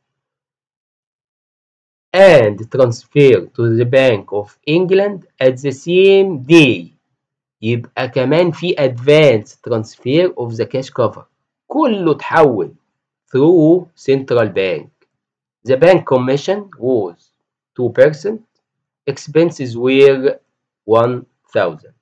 And transfer to the Bank of England at the same day. يبقى كمان في advance transfer of the cash cover. كله اتحول through central bank. The bank commission was 2%. Expenses were 1000.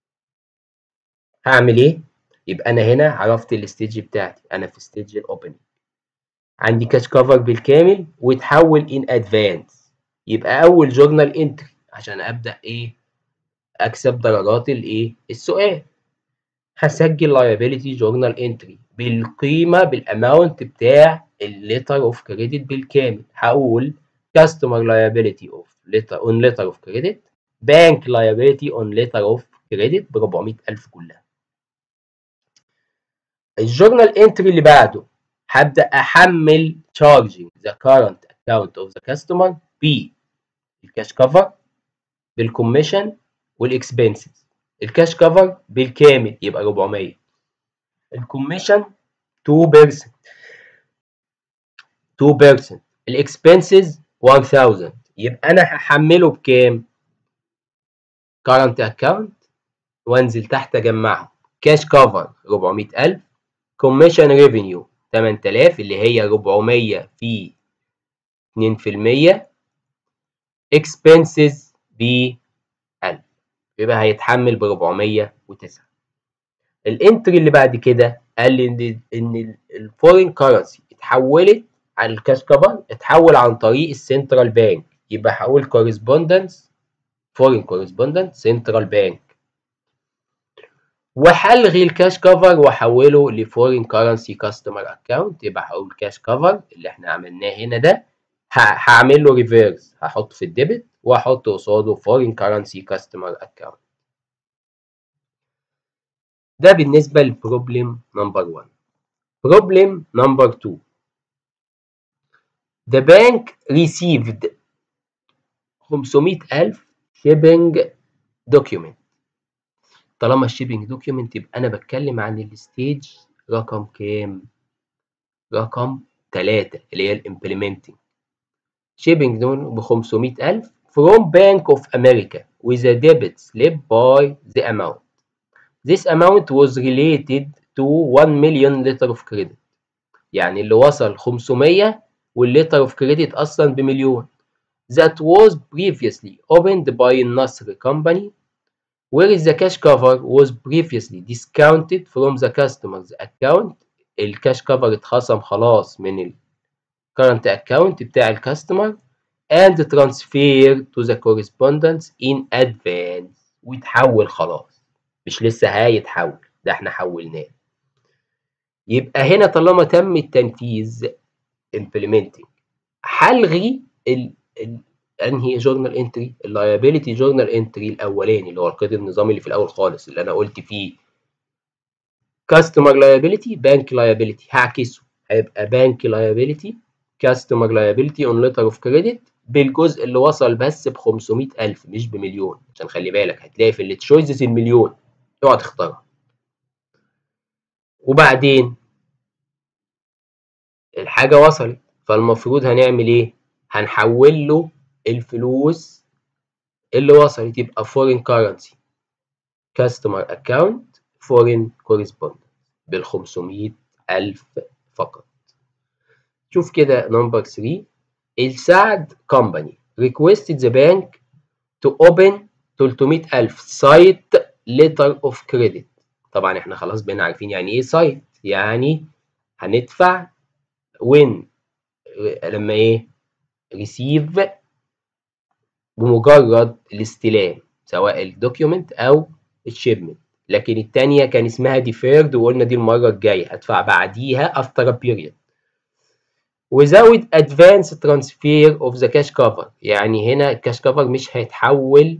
هعمل ايه؟ يبقى انا هنا عرفت الستيج بتاعتي، انا في ستيج الاوبننج عندي كاش كفر بالكامل وتحول ان ادفانس. يبقى اول جورنال انتري عشان ابدا ايه؟ اكسب درجات الايه؟ السؤال. هسجل لايبيلتي جورنال انتري بالقيمه بالاماونت بتاع الليتر اوف كريدت بالكامل. هقول كاستمر لايبيلتي اوف ليتر اون ليتر اوف كريدت بانك لايبيلتي اون ليتر اوف كريدت ب 400,000 كلها. الجورنال انتري اللي بعده هبدا احمل charging the current account of the customer بالكاش كفر بالكوميشن والاكسبنسز. الكاش كفر بالكامل يبقى 400، الكوميشن 2%، الاكسبنسز 1000. يبقى انا هحمله بكام؟ current account وانزل تحت اجمعهم. كاش كفر 400,000، كوميشن ريفينيو 8000 اللي هي 400 في 2%، اكسبنسز ب 1000 يبقى هيتحمل ب 409. الانتري اللي بعد كده قال لي ان الفورين كرنسي اتحولت على الكاش كفر اتحول عن طريق السنترال بانك. يبقى هقول كورسبوندنس فورين كورسبوندنت سنترال بانك، وهلغي الكاش كفر واحوله لفورين كرنسي كاستمر اكونت. يبقى هقول كاش كفر اللي احنا عملناه هنا ده هعمل له ريفيرس، هحطه في الديبت واحط قصاده فورين كرنسي كاستمر اكونت. ده بالنسبه للبروبلم نمبر 1. Problem number 2. The bank received 500,000 shipping document. طالما الشيبنج دوكيومنت يبقى أنا بتكلم عن الستيج رقم كام؟ رقم 3 اللي هي الامبلمنتنج. شيبنج دون ب 500,000 from Bank of America with a debit slip by the amount. This amount was related to 1 million letter of credit. يعني اللي وصل 500 والليتر اوف كريدت أصلا بمليون. That was previously opened by Nasr company where the cash cover was previously discounted from the customer's account. الكاش كفر اتخصم خلاص من ال current account بتاع الكاستمر and transfer to the correspondence in advance. ويتحول خلاص، مش لسه هيتحول، ده احنا حولناه. يبقى هنا طالما تم التنفيذ implementing هلغي انهي جورنال انتري؟ اللايبيليتي جورنال انتري الاولاني اللي هو القيد النظامي اللي في الاول خالص اللي انا قلت فيه كاستمر لايبيليتي بانك لايبيليتي، هعكسه هيبقى بانك لايبيليتي كاستمر لايبيليتي اون ليتر اوف كريدت بالجزء اللي وصل بس ب 500,000 مش بمليون، عشان خلي بالك هتلاقي في التشويسز المليون اوعى تختارها. وبعدين الحاجه وصلت فالمفروض هنعمل ايه؟ هنحول له الفلوس اللي وصلت، يبقى foreign currency customer account foreign correspondent بال 500,000 فقط. شوف كده نمبر 3. السعد company requested the bank to open 300,000 site letter of credit. طبعا احنا خلاص بقينا عارفين يعني ايه site، يعني هندفع لما ايه receive بمجرد الاستلام سواء الدوكيومنت او الشيبمنت. لكن الثانيه كان اسمها deferred وقلنا دي المره الجايه هدفع بعديها after a period without advance transfer of the cash cover. يعني هنا الكاش كفر مش هيتحول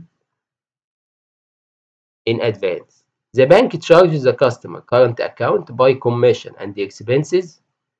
in advance. The bank charges the customer current account by commission and the expenses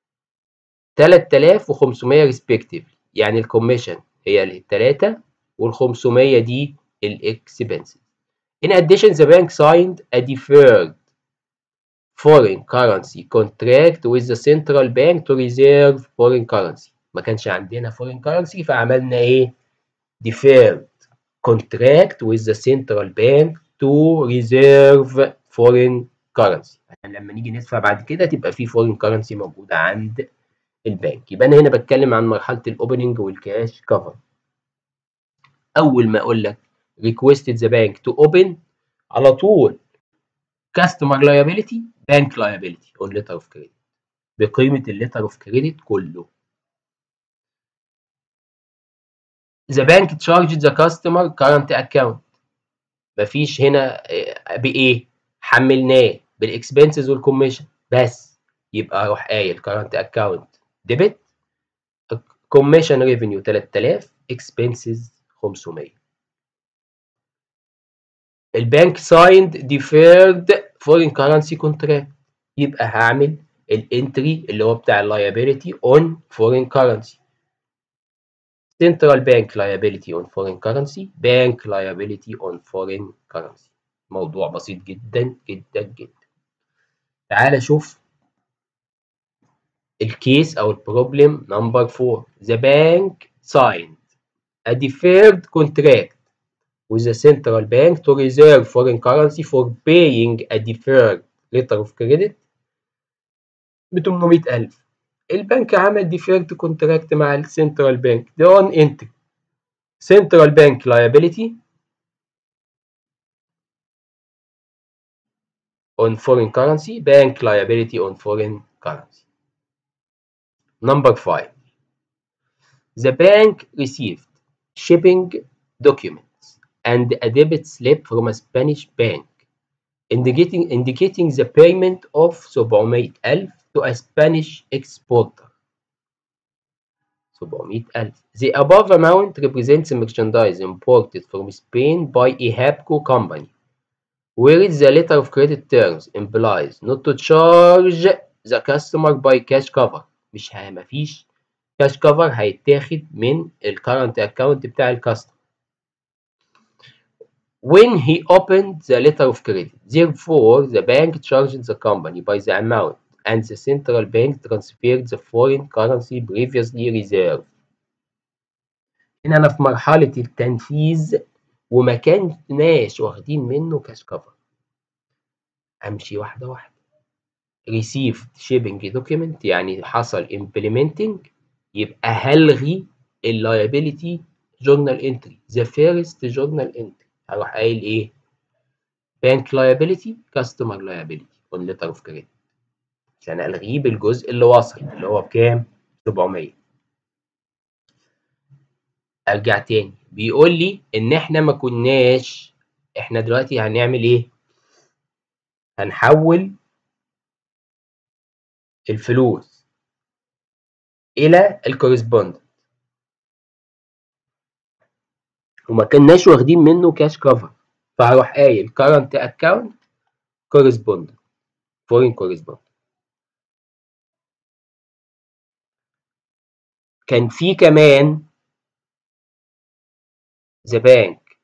3,500 respectively. يعني الكوميشن هي الثلاثه وال500 دي الاكسبنسز. In addition, the bank signed a deferred foreign currency contract with the central bank to reserve foreign currency. ما كانش عندنا foreign currency فعملنا ايه؟ deferred contract with the central bank to reserve foreign currency. عشان لما نيجي ندفع بعد كده تبقى في foreign currency موجودة عند البنك. يبقى أنا هنا بتكلم عن مرحلة الأوبننج والكاش كفر. أول ما أقول لك requested the bank to open على طول customer liability bank liability on letter of credit بقيمة الليتر اوف كريدت كله. The bank charged the customer current account. مفيش هنا بإيه؟ حملناه بالاكسبنسز والكوميشن بس، يبقى اروح قايل current account debit commission revenue 3000 expenses 500. البنك signed deferred foreign currency contract يبقى هعمل الانتري اللي هو بتاع liability on foreign currency central bank liability on foreign currency bank liability on foreign currency. موضوع بسيط جدا جدا جدا. تعال شوف الكيس او البروبلم نمبر 4. The bank signed a deferred contract with the central bank to reserve foreign currency for paying a deferred letter of credit ب 800,000. البنك عمل deferred contract مع السنترال بانك ده on entry central bank liability on foreign currency bank liability on foreign currency. Number 5. The bank received shipping documents and a debit slip from a Spanish bank indicating the payment of 700,000 to a Spanish exporter. 700,000. The above amount represents merchandise imported from Spain by a HAPCO company, whereas the letter of credit terms implies not to charge the customer by cash cover. مفيش cash cover هيتاخد من ال current account بتاع الكاستمر. When he opened the letter of credit, therefore the bank charged the company by the amount and the central bank transferred the foreign currency previously reserved. هنا أنا في مرحلة التنفيذ وما كناش واخدين منه كاش كفر. أمشي واحدة واحدة. received shipping document يعني حصل implementing، يبقى هلغي liability journal entry، the first journal entry. هروح قايل إيه؟ bank liability customer liability on letter of credit عشان ألغيه بالجزء اللي وصل اللي هو بكام؟ 700. أرجع تاني بيقول لي إن إحنا ما كناش، إحنا دلوقتي هنعمل إيه؟ هنحول الفلوس إلى الكورسبوندنت وما كناش واخدين منه كاش كفر، فهروح قايل current account correspondent foreign correspondent. كان في كمان the bank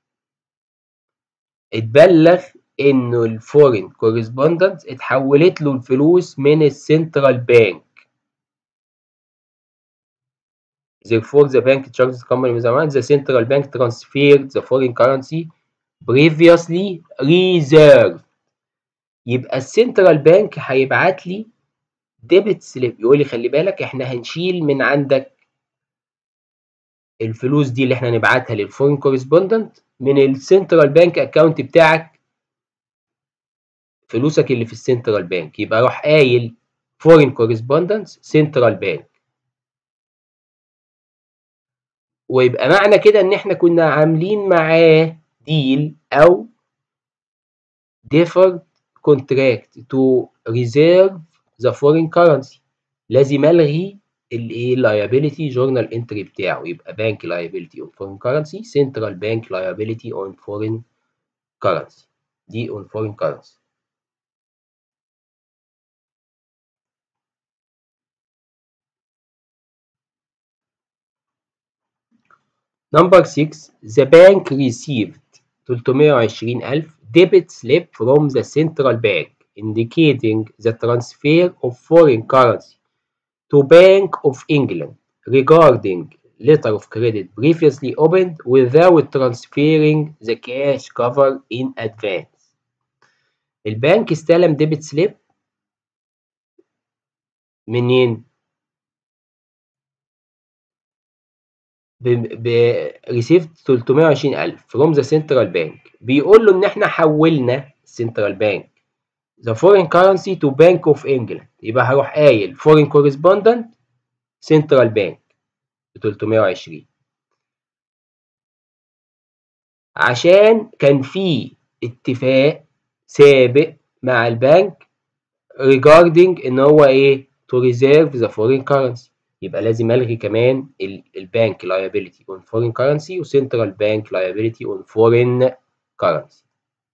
اتبلغ إنه الفورين كورسبوندنت اتحولت له الفلوس من السنترال بانك. Therefore the bank charges the company with amount the central bank transferred the foreign currency previously reserved. يبقى السنترال بانك هيبعت لي ديبت سليب يقول لي خلي بالك احنا هنشيل من عندك الفلوس دي اللي احنا نبعتها للفورين كورسبوندنت من السنترال بانك اكونت بتاعك، فلوسك اللي في السنترال بانك. يبقى اروح قايل فورين كورسبوندنت سنترال بانك، ويبقى معنى كده ان احنا كنا عاملين معاه ديل او deferred contract to reserve the foreign currency. لازم الغي الايه liability journal entry بتاعه، يبقى bank liability on foreign currency central bank liability on foreign currency دي on foreign currency. Number 6 the bank received 320,000 debit slip from the central bank indicating the transfer of foreign currency to Bank of England regarding letter of credit previously opened without transferring the cash cover in advance. البنك استلم ديبت سليب منين؟ received 320,000 from the central bank. بيقول له إن إحنا حولنا central bank the foreign currency to Bank of England. يبقى هروح قايل foreign correspondent central bank ب 320 عشان كان في اتفاق سابق مع البنك regarding ان هو ايه to reserve the foreign currency. يبقى لازم الغي كمان البنك liability on foreign currency و central bank liability on foreign currency.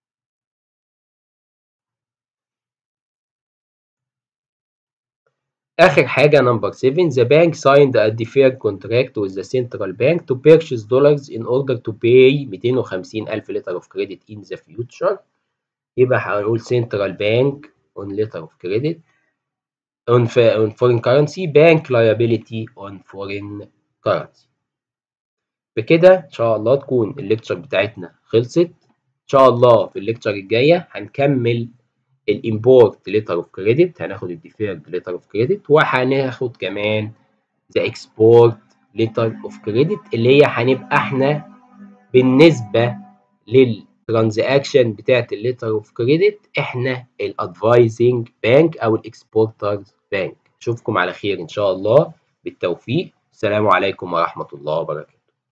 آخر حاجة number 7 the bank signed a deferred contract with the central bank to purchase dollars in order to pay 250,000 letter of credit in the future. يبقى هنقول central bank on letter of credit on foreign currency bank liability on foreign currency. بكده إن شاء الله تكون الليكتشر بتاعتنا خلصت. إن شاء الله في الليكتشر الجاية هنكمل الامبورت ليتر اوف كريدت، هناخد الديفيرد ليتر اوف كريدت، وهناخد كمان ذا اكسبورت ليتر اوف كريدت اللي هي هنبقى احنا بالنسبه للترانزاكشن بتاعت الليتر اوف كريدت احنا الادفايزنج بانك او الاكسبورترز بانك. اشوفكم على خير ان شاء الله، بالتوفيق. السلام عليكم ورحمه الله وبركاته.